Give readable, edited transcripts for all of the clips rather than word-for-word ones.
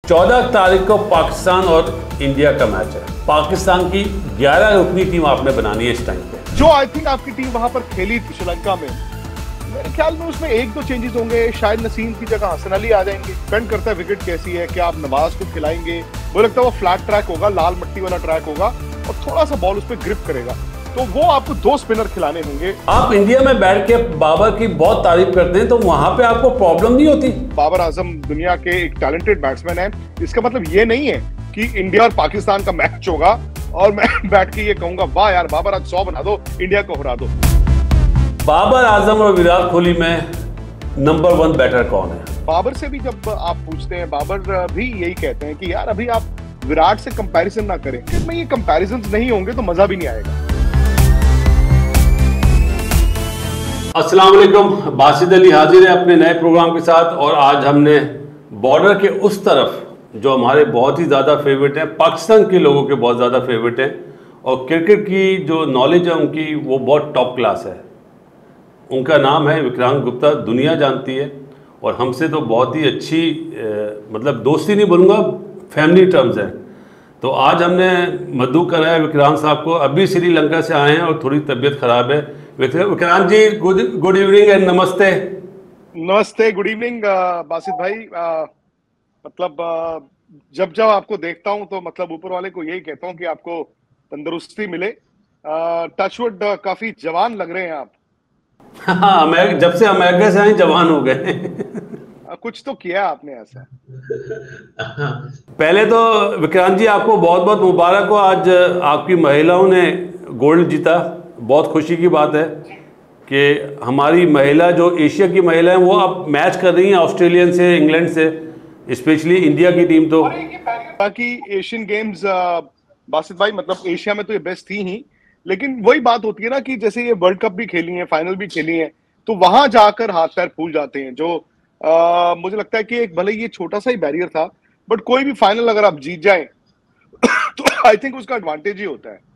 14 तारीख को पाकिस्तान और इंडिया का मैच है। पाकिस्तान की 11 रुकनी टीम आपने बनानी है इस टाइम पे। जो आई थिंक आपकी टीम वहां पर खेली थी श्रीलंका में, मेरे ख्याल में उसमें एक दो चेंजेस होंगे। शायद नसीम की जगह हसन अली आ जाएंगे। डिपेंड करता है विकेट कैसी है, क्या आप नवाज को खिलाएंगे। मुझे लगता है वो फ्लैट ट्रैक होगा, लाल मट्टी वाला ट्रैक होगा और थोड़ा सा बॉल उस पर ग्रिप करेगा, तो वो आपको 2 स्पिनर खिलाने होंगे। आप इंडिया में बैठ के बाबर की बहुत तारीफ करते हैं, तो वहां पे आपको प्रॉब्लम नहीं होती? बाबर आजम दुनिया के एक टैलेंटेड बैट्समैन है। इसका मतलब ये नहीं है कि इंडिया और पाकिस्तान का मैच होगा और मैं बैठ के ये कहूंगा वाह यार बाबर आज 100 बना दो, इंडिया को हरा दो। बाबर आजम और विराट कोहली में नंबर 1 बैटर कौन है? बाबर से भी जब आप पूछते हैं, बाबर भी यही कहते हैं कि यार अभी आप विराट से कंपैरिजन ना करें। इसमें ये कंपैरिजंस नहीं होंगे तो मजा भी नहीं आएगा। अस्सलाम वालेकुम, बासित अली हाजिर है अपने नए प्रोग्राम के साथ। और आज हमने बॉर्डर के उस तरफ जो हमारे बहुत ही ज़्यादा फेवरेट हैं, पाकिस्तान के लोगों के बहुत ज़्यादा फेवरेट हैं और क्रिकेट की जो नॉलेज है उनकी वो बहुत टॉप क्लास है। उनका नाम है विक्रांत गुप्ता। दुनिया जानती है और हमसे तो बहुत ही अच्छी मतलब दोस्ती नहीं बोलूँगा, फैमिली टर्म्स हैं। तो आज हमने मधु कराया विक्रांत साहब को। अभी श्रीलंका से आए हैं और थोड़ी तबीयत ख़राब है। Vikrant ji good evening and नमस्ते। नमस्ते, गुड इवनिंग बासित भाई। मतलब जब जब आपको देखता हूं तो मतलब ऊपर वाले को यही कहता हूं कि आपको तंदुरुस्ती मिले। टचवुड काफी जवान लग रहे हैं आप। हाँ, जब से अमेरिका से आए जवान हो गए। कुछ तो किया आपने ऐसा। पहले तो विक्रांत जी आपको बहुत बहुत मुबारक हो। आज आपकी महिलाओं ने गोल्ड जीता। बहुत खुशी की बात है कि हमारी महिला जो एशिया की महिला है वो अब मैच कर रही हैं ऑस्ट्रेलियन से, इंग्लैंड से, स्पेशली इंडिया की टीम। तो बाकी एशियन गेम्स बासित भाई मतलब एशिया में तो ये बेस्ट थी ही, लेकिन वही बात होती है ना कि जैसे ये वर्ल्ड कप भी खेली है, फाइनल भी खेली है, तो वहां जाकर हाथ पैर फूल जाते हैं। जो मुझे लगता है कि एक भले ये छोटा सा ही बैरियर था, बट कोई भी फाइनल अगर आप जीत जाएं तो आई थिंक उसका एडवांटेज ही होता है।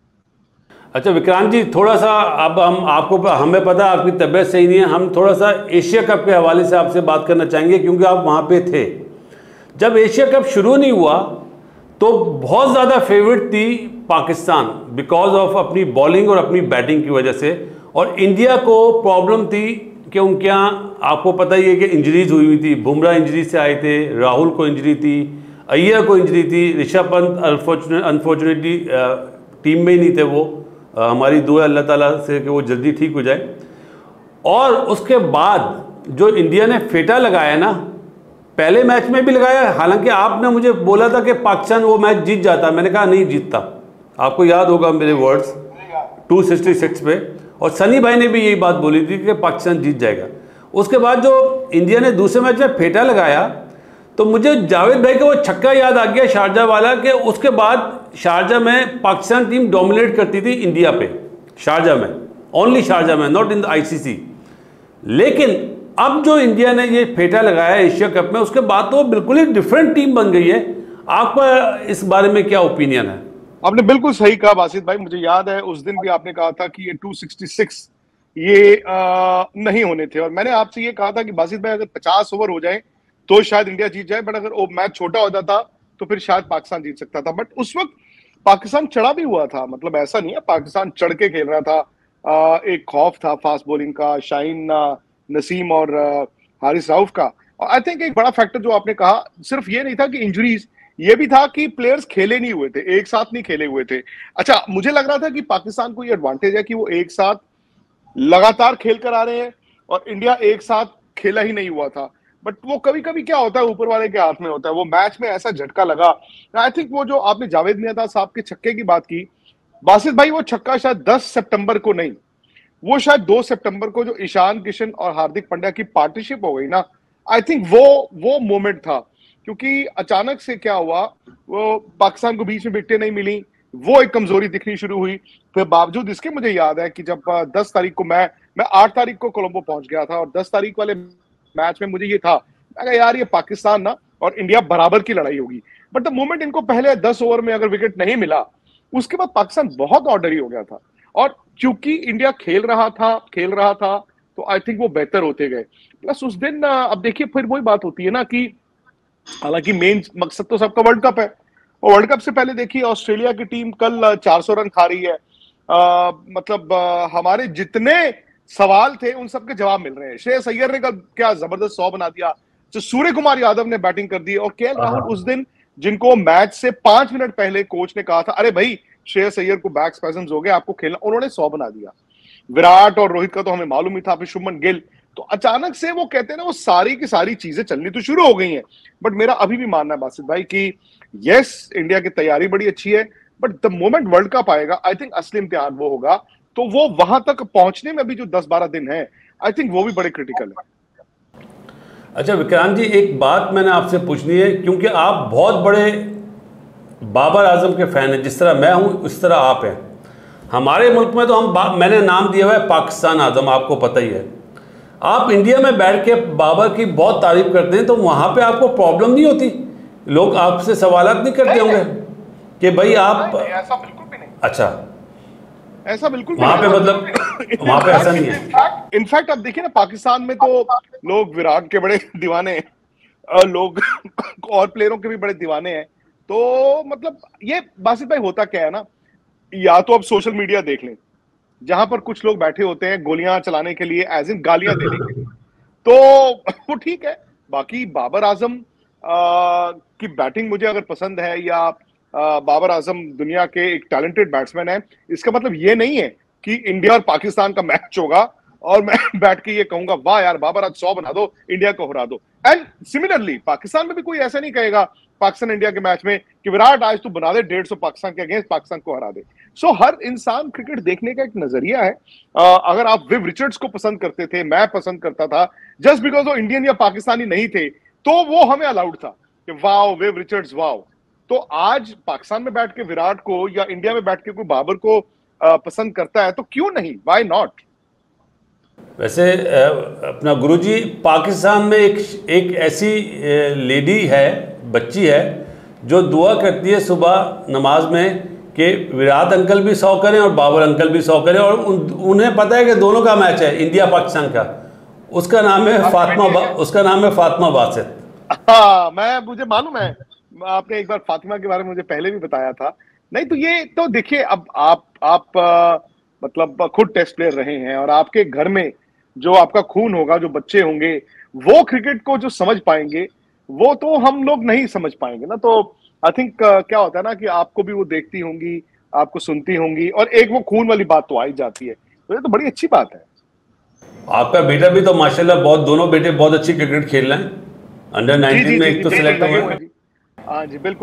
अच्छा विक्रांत जी, थोड़ा सा अब हमें पता है आपकी तबीयत सही नहीं है। हम थोड़ा सा एशिया कप के हवाले से आपसे बात करना चाहेंगे क्योंकि आप वहाँ पे थे जब एशिया कप शुरू नहीं हुआ। तो बहुत ज़्यादा फेवरेट थी पाकिस्तान बिकॉज ऑफ अपनी बॉलिंग और अपनी बैटिंग की वजह से, और इंडिया को प्रॉब्लम थी कि उनके यहाँ आपको पता ही है कि इंजरीज हुई थी। बुमराह इंजरी से आए थे, राहुल को इंजरी थी, अय्यर को इंजरी थी, ऋषभ पंत अनफॉर्चुनेटली टीम में ही नहीं थे। वो हमारी दुआ अल्लाह ताला से कि वो जल्दी ठीक हो जाए। और उसके बाद जो इंडिया ने फेटा लगाया ना, पहले मैच में भी लगाया, हालांकि आपने मुझे बोला था कि पाकिस्तान वो मैच जीत जाता, मैंने कहा नहीं जीतता। आपको याद होगा मेरे वर्ड्स 266 पे, और सनी भाई ने भी यही बात बोली थी कि पाकिस्तान जीत जाएगा। उसके बाद जो इंडिया ने दूसरे मैच में फेटा लगाया तो मुझे जावेद भाई का वो छक्का याद आ गया शारजा वाला, कि उसके बाद शारजा में पाकिस्तान टीम डोमिनेट करती थी इंडिया पे, शारजा में, ओनली शारजा में, नॉट इन द आईसीसी। लेकिन अब जो इंडिया ने ये फेटा लगाया एशिया कप में, उसके बाद तो बिल्कुल ही डिफरेंट टीम बन गई है। आपका इस बारे में क्या ओपिनियन है? आपने बिल्कुल सही कहा बासित भाई। मुझे याद है उस दिन भी आपने कहा था कि ये 266 ये नहीं होने थे, और मैंने आपसे ये कहा था कि बासित भाई अगर 50 ओवर हो जाए तो शायद इंडिया जीत जाए, बट अगर वो मैच छोटा हो जाता तो फिर शायद पाकिस्तान जीत सकता था। बट उस वक्त पाकिस्तान चढ़ा भी हुआ था, मतलब ऐसा नहीं है, पाकिस्तान चढ़ के खेल रहा था। एक खौफ था फास्ट बॉलिंग का, शाहीन, नसीम और हारिस राउफ का। और आई थिंक एक बड़ा फैक्टर जो आपने कहा, सिर्फ ये नहीं था कि इंजरीज, ये भी था कि प्लेयर्स खेले नहीं हुए थे, एक साथ नहीं खेले हुए थे। अच्छा, मुझे लग रहा था कि पाकिस्तान को ये एडवांटेज है कि वो एक साथ लगातार खेल कर आ रहे हैं और इंडिया एक साथ खेला ही नहीं हुआ था। बट वो कभी कभी क्या होता है, ऊपर वाले के हाथ में होता है। वो मैच में ऐसा झटका लगा। आई थिंक वो जो आपने जावेद मियां साहब के छक्के की बात की बासित भाई, वो छक्का शायद 10 सितंबर को नहीं, वो शायद 2 सितंबर को जो ईशान किशन और हार्दिक पांड्या की पार्टनरशिप हो गई ना, आई थिंक वो मोमेंट था। क्योंकि अचानक से क्या हुआ, वो पाकिस्तान को बीच में विकेटें नहीं मिली, वो एक कमजोरी दिखनी शुरू हुई। फिर बावजूद इसके मुझे याद है कि जब 10 तारीख को मैं 8 तारीख को कोलंबो पहुंच गया था, और 10 तारीख वाले मैच में मुझे ये था, मैं कहा यार ये पाकिस्तान ना और इंडिया बराबर की लड़ाई होगी। बट द मोमेंट इनको पहले 10 ओवर में अगर विकेट नहीं मिला, उसके बाद पाकिस्तान बहुत ऑर्डरी हो गया था। और क्योंकि इंडिया खेल रहा था तो आई थिंक वो बेहतर होते गए। प्लस उस दिन अब देखिए फिर वही बात होती है ना कि हालांकि मेन मकसद तो सबका वर्ल्ड कप है। और वर्ल्ड कप से पहले देखिए ऑस्ट्रेलिया की टीम कल 400 रन खा रही है। हमारे जितने सवाल थे उन सबके जवाब मिल रहे हैं। श्रेयस अय्यर ने कल क्या जबरदस्त 100 बना दिया, जो सूर्य कुमार यादव ने बैटिंग कर दी, और केएल राहुल उस दिन जिनको मैच से 5 मिनट पहले कोच ने कहा था अरे भाई श्रेयस अय्यर को बैक स्पैजम्स हो गए आपको खेलना, उन्होंने 100 बना दिया। विराट और रोहित का तो हमें मालूम ही था, फिर शुभमन गिल। तो अचानक से वो कहते हैं ना, वो सारी की सारी चीजें चलनी तो शुरू हो गई हैं। बट मेरा अभी भी मानना है बासित भाई कि यस इंडिया की तैयारी बड़ी अच्छी है, but the moment world cup आएगा आई थिंक असली इम्तिहान वो होगा। तो वो वहां तक पहुंचने में भी जो 10-12 दिन है आई थिंक वो भी बड़े क्रिटिकल है। अच्छा विक्रांत जी, एक बात मैंने आपसे पूछनी है, क्योंकि आप बहुत बड़े बाबर आजम के फैन हैं, जिस तरह मैं हूं उस तरह आप हैं। हमारे मुल्क में तो मैंने नाम दिया हुआ है पाकिस्तान आजम, आपको पता ही है। आप इंडिया में बैठ के बाबर की बहुत तारीफ करते हैं, तो वहाँ पे आपको प्रॉब्लम नहीं होती? लोग आपसे सवाल नहीं करते होंगे कि भाई आप? ऐसा बिल्कुल भी नहीं। अच्छा, ऐसा बिल्कुल वहाँ पे मतलब वहाँ पे ऐसा नहीं है। इनफैक्ट अब देखिए ना, पाकिस्तान में तो लोग विराट के बड़े दीवाने हैं और लोग और प्लेयरों के भी बड़े दीवाने हैं। तो मतलब ये बासित भाई होता क्या है ना, या तो अब सोशल मीडिया देख लें जहां पर कुछ लोग बैठे होते हैं गोलियां चलाने के लिए, एज इन गालियां देने के लिए, तो वो ठीक है। बाकी बाबर आजम की बैटिंग मुझे अगर पसंद है, या बाबर आजम दुनिया के एक टैलेंटेड बैट्समैन है, इसका मतलब ये नहीं है कि इंडिया और पाकिस्तान का मैच होगा और मैं बैठ के ये कहूंगा वाह यार बाबर आज 100 बना दो, इंडिया को हरा दो। एंड सिमिलरली पाकिस्तान में भी कोई ऐसा नहीं कहेगा पाकिस्तान इंडिया के मैच में कि विराट आज तू बना दे 150 पाकिस्तान के अगेंस्ट, पाकिस्तान को हरा दे। सो हर इंसान क्रिकेट देखने का एक नजरिया है। अगर आप विव रिचर्ड्स को पसंद करते थे, मैं पसंद करता था, जस्ट बिकॉज वो इंडियन या पाकिस्तानी नहीं थे, तो वो हमें अलाउड था कि वाओ विव रिचर्ड्स वाओ। तो आज पाकिस्तान में बैठ के विराट को या इंडिया में बैठ के कोई बाबर को पसंद करता है तो क्यों नहीं, व्हाई नॉट। वैसे अपना गुरुजी, पाकिस्तान में एक ऐसी लेडी है, बच्ची है, जो दुआ करती है सुबह नमाज में कि विराट अंकल भी 100 करें और बाबर अंकल भी 100 करें, और उन्हें पता है कि दोनों का मैच है, इंडिया पाकिस्तान का। उसका नाम है फातिमा बासित। हाँ मुझे मालूम है, आपने एक बार फातिमा के बारे में मुझे पहले भी बताया था। नहीं तो ये तो देखिए, अब आप मतलब खुद टेस्ट प्लेयर रहे हैं, और आपके घर में जो आपका खून होगा, जो बच्चे होंगे, वो क्रिकेट को जो समझ पाएंगे, वो तो हम लोग नहीं समझ पाएंगे ना। तो आई थिंक क्या होता है ना कि आपको भी वो देखती होंगी, आपको सुनती होंगी, और एक वो खून वाली बात तो आ ही जाती है। तो ये तो बड़ी अच्छी बात है। आपका बेटा भी तो माशाल्लाह दोनों बेटे बहुत अच्छी क्रिकेट खेल रहे हैं। अंडर 19 में एक तो सिलेक्ट हुए हैं। हाँ जी बिल्कुल।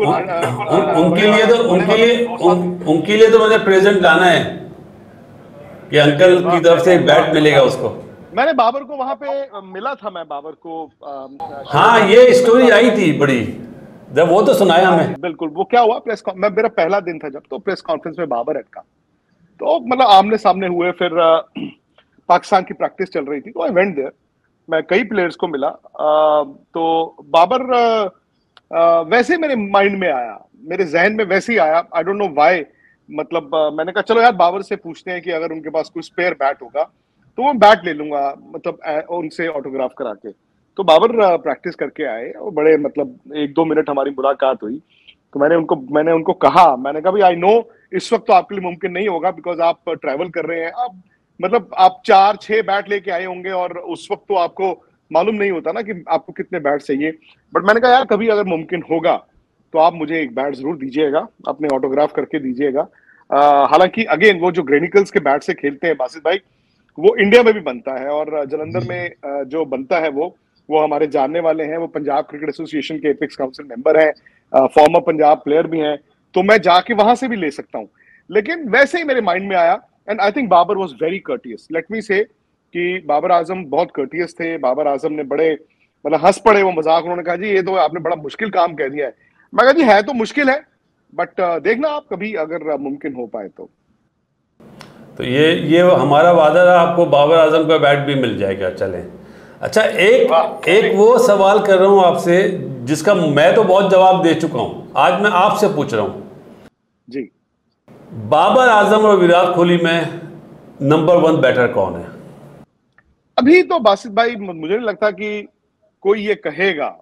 उनके लिए तो मुझे प्रेजेंट लाना है कि अंकल की तरफ से एक बैट मिलेगा उसको। मैंने बाबर को वहां पे मिला था, मैं बाबर को हाँ ये स्टोरी आई थी बड़ी, जब वो तो सुनाया हमें। बिल्कुल। वो क्या हुआ, मेरा पहला दिन था जब, तो प्रेस कॉन्फ्रेंस में बाबर अटका, तो मतलब आमने सामने हुए। फिर पाकिस्तान की प्रैक्टिस चल रही थी, तो आई वेंट देयर। मैं कई प्लेयर्स को मिला, तो बाबर वैसे मेरे माइंड में आया, मेरे जहन में वैसे ही आया, आई डोंट नो व्हाई। मतलब मैंने कहा चलो यार बाबर से पूछते हैं कि अगर उनके पास कोई स्पेयर बैट होगा तो मैं बैट ले लूंगा, मतलब उनसे ऑटोग्राफ करा के। तो बाबर प्रैक्टिस करके आए, और बड़े मतलब 1-2 मिनट हमारी मुलाकात हुई। तो मैंने उनको कहा, मैंने कहा भाई आई नो इस वक्त तो आपके लिए मुमकिन नहीं होगा, बिकॉज आप ट्रैवल कर रहे हैं, आप मतलब आप 4-6 बैट लेके आए होंगे, और उस वक्त तो आपको मालूम नहीं होता ना कि आपको कितने बैट चाहिए। बट मैंने कहा यार कभी अगर मुमकिन होगा तो आप मुझे एक बैट जरूर दीजिएगा, अपने ऑटोग्राफ करके दीजिएगा। हालांकि अगेन वो जो ग्रेनिकल्स के बैट से खेलते हैं बासित भाई, वो इंडिया में भी बनता है, और जलंधर में जो बनता है वो हमारे जानने वाले हैं। वो पंजाब क्रिकेट एसोसिएशन के एपिक्स काउंसिल मेंबर हैं, फॉर्मर पंजाब प्लेयर भी हैं, तो मैं जाके वहां से भी ले सकता हूं। लेकिन वैसे ही मेरे माइंड में आया, and I think Babar was very courteous. Let me say कि बाबर आजम बहुत कर्टियस थे। बाबर आजम ने बड़े मतलब हंस पड़े वो मजाक, उन्होंने कहा जी ये तो आपने बड़ा मुश्किल काम कह दिया है। मैं कहा जी है तो मुश्किल है, बट देखना आप कभी अगर मुमकिन हो पाए तो ये हमारा वादा है, आपको बाबर आजम का बैट भी मिल जाएगा। चलें। अच्छा, एक वो सवाल कर रहा हूँ आपसे जिसका मैं तो बहुत जवाब दे चुका हूँ, आज मैं आपसे पूछ रहा हूँ जी। बाबर आजम और विराट कोहली में नंबर 1 बैटर कौन है? अभी तो बासित भाई मुझे नहीं लगता कि कोई ये कहेगा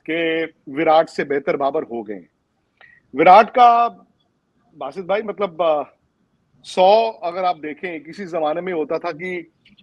कि विराट से बेहतर बाबर हो गए। विराट का बासित भाई मतलब 100 अगर आप देखें, किसी जमाने में होता था कि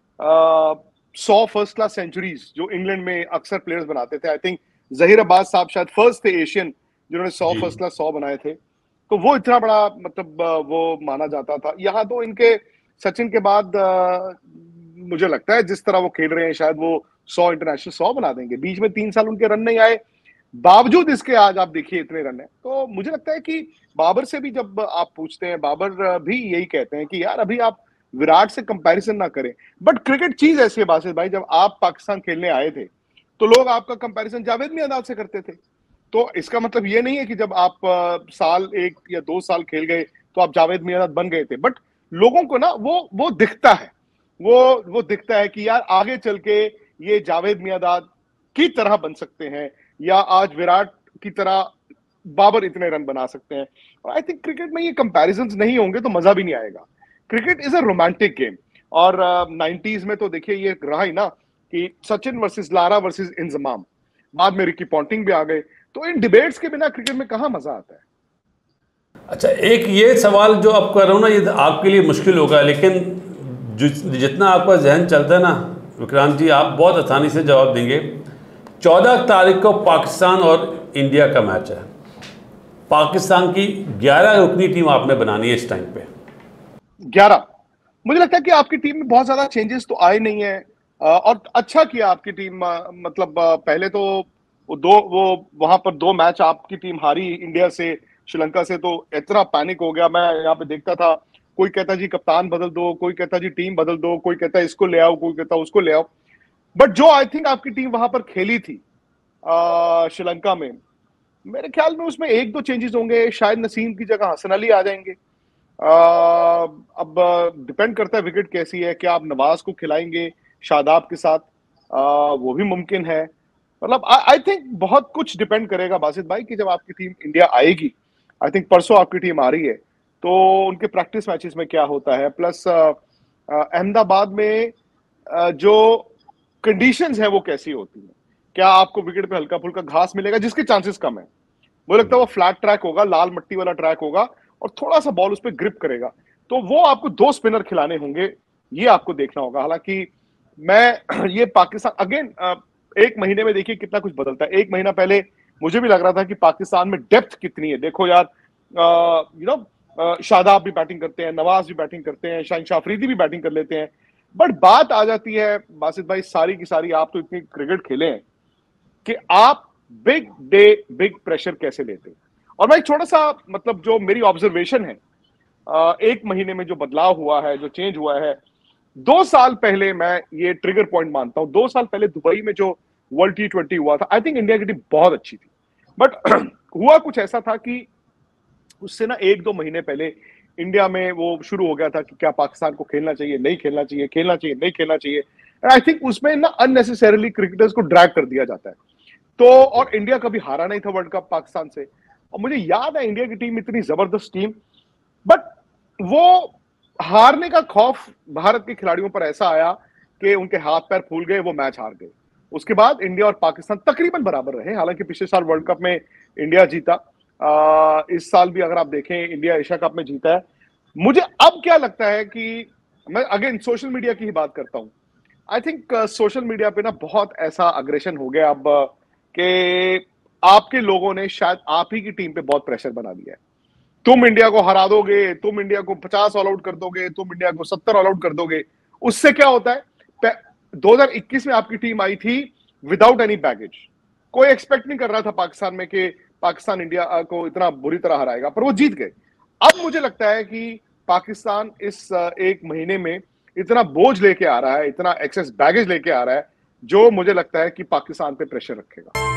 100 फर्स्ट क्लास सेंचुरीज जो इंग्लैंड में अक्सर प्लेयर्स बनाते थे। आई थिंक जहीर अब्बास साहब शायद फर्स्ट थे एशियन जिन्होंने 100 फर्स्ट क्लास 100 बनाए थे, तो वो इतना बड़ा मतलब वो माना जाता था। यहाँ तो इनके सचिन के बाद मुझे लगता है जिस तरह वो खेल रहे हैं शायद वो 100 इंटरनेशनल 100 बना देंगे। बीच में 3 साल उनके रन नहीं आए, बावजूद इसके आज आप देखिए इतने रन है। तो मुझे लगता है कि बाबर से भी जब आप पूछते हैं, बाबर भी यही कहते हैं कि यार अभी आप विराट से कंपैरिजन ना करें। बट क्रिकेट चीज ऐसी है बासित भाई, जब आप पाकिस्तान खेलने आए थे तो लोग आपका कंपैरिजन जावेद मियांदाद से करते थे। तो इसका मतलब ये नहीं है कि जब आप साल 1 या 2 साल खेल गए तो आप जावेद मियांदाद बन गए थे। बट लोगों को ना वो दिखता है, वो दिखता है कि यार आगे चल के ये जावेद मियांदाद की तरह बन सकते हैं, या आज विराट की तरह बाबर इतने रन बना सकते हैं। और आई थिंक क्रिकेट में ये कंपैरिजंस नहीं होंगे तो मजा भी नहीं आएगा। Cricket is a romantic game. और 90s में तो देखिए ये रहा ही ना कि Sachin versus Lara versus Inzamam, बाद में रिकी पॉन्टिंग भी आ गए। तो इन डिबेट्स के बिना क्रिकेट में कहां मजा आता है। अच्छा, एक ये सवाल जो आप कर रहे हो ना, ये आपके लिए मुश्किल होगा, लेकिन जितना आपका जहन चलता है ना विक्रांत जी, आप बहुत आसानी से जवाब देंगे। 14 तारीख को पाकिस्तान और इंडिया का मैच है। पाकिस्तान की 11 रुकनी टीम आपने बनानी है इस टाइम पे। 11। मुझे लगता है कि आपकी टीम में बहुत ज्यादा चेंजेस तो आए नहीं है, और अच्छा किया आपकी टीम। मतलब पहले तो वो वहां पर 2 मैच आपकी टीम हारी इंडिया से, श्रीलंका से, तो इतना पैनिक हो गया। मैं यहाँ पे देखता था, कोई कहता जी कप्तान बदल दो, कोई कहता जी टीम बदल दो, कोई कहता इसको ले आओ, कोई कहता उसको ले आओ। बट जो आई थिंक आपकी टीम वहां पर खेली थी श्रीलंका में, मेरे ख्याल में उसमें 1-2 चेंजेस होंगे। शायद नसीम की जगह हसन अली आ जाएंगे। अब डिपेंड करता है विकेट कैसी है, क्या आप नवाज को खिलाएंगे शादाब के साथ, वो भी मुमकिन है। मतलब आई थिंक बहुत कुछ डिपेंड करेगा बासित भाई कि जब आपकी टीम इंडिया आएगी। आई थिंक परसों आपकी टीम आ रही है, तो उनके प्रैक्टिस मैचेस में क्या होता है, प्लस अहमदाबाद में जो कंडीशंस है वो कैसी होती है। क्या आपको विकेट पे हल्का फुल्का घास मिलेगा, जिसके चांसेस कम है। मुझे लगता है वो फ्लैट ट्रैक होगा, लाल मट्टी वाला ट्रैक होगा, और थोड़ा सा बॉल उस पर ग्रिप करेगा। तो वो आपको 2 स्पिनर खिलाने होंगे, ये आपको देखना होगा। हालांकि मैं ये पाकिस्तान अगेन 1 महीने में देखिए कितना कुछ बदलता है। 1 महीना पहले मुझे भी लग रहा था कि पाकिस्तान में डेप्थ कितनी है। देखो यार, शादाब भी बैटिंग करते हैं, नवाज भी बैटिंग करते हैं, शाहीन शाह अफरीदी भी बैटिंग कर लेते हैं। बट बात आ जाती है बासित भाई सारी की सारी, आप तो इतनी क्रिकेट खेले हैं कि आप बिग डे बिग प्रेशर कैसे लेते हैं। और मैं एक छोटा सा मतलब जो मेरी ऑब्जर्वेशन है, 1 महीने में जो बदलाव हुआ है, जो चेंज हुआ है, 2 साल पहले मैं ये ट्रिगर पॉइंट मानता हूं। 2 साल पहले दुबई में जो वर्ल्ड T20 हुआ था, आई थिंक इंडिया की टीम बहुत अच्छी थी। बट हुआ कुछ ऐसा था कि उससे ना 1-2 महीने पहले इंडिया में वो शुरू हो गया था कि क्या पाकिस्तान को खेलना चाहिए, नहीं खेलना चाहिए, खेलना चाहिए, नहीं खेलना चाहिए। एंड आई थिंक उसमें ना अननेसेसरीली क्रिकेटर्स को ड्रैग कर दिया जाता है। तो और इंडिया कभी हारा नहीं था वर्ल्ड कप पाकिस्तान से। और मुझे याद है इंडिया की टीम इतनी जबरदस्त टीम, बट वो हारने का खौफ भारत के खिलाड़ियों पर ऐसा आया कि उनके हाथ पैर फूल गए, वो मैच हार गए। उसके बाद इंडिया और पाकिस्तान तकरीबन बराबर रहे। हालांकि पिछले साल वर्ल्ड कप में इंडिया जीता, इस साल भी अगर आप देखें इंडिया एशिया कप में जीता है। मुझे अब क्या लगता है कि मैं अगेन सोशल मीडिया की ही बात करता हूं। आई थिंक सोशल मीडिया पे ना बहुत ऐसा अग्रेशन हो गया अब कि आपके लोगों ने शायद आप ही की टीम पे बहुत प्रेशर बना दिया है। तुम इंडिया को हरा दोगे, तुम इंडिया को 50 ऑल आउट कर दोगे, तुम इंडिया को 70 ऑल आउट कर दोगे। उससे क्या होता है, 2021 में आपकी टीम आई थी विदाउट एनी बैगेज। कोई एक्सपेक्ट नहीं कर रहा था पाकिस्तान में कि पाकिस्तान इंडिया को इतना बुरी तरह हराएगा, पर वो जीत गए। अब मुझे लगता है कि पाकिस्तान इस 1 महीने में इतना बोझ लेके आ रहा है, इतना एक्सेस बैगेज लेके आ रहा है, जो मुझे लगता है कि पाकिस्तान पे प्रेशर रखेगा।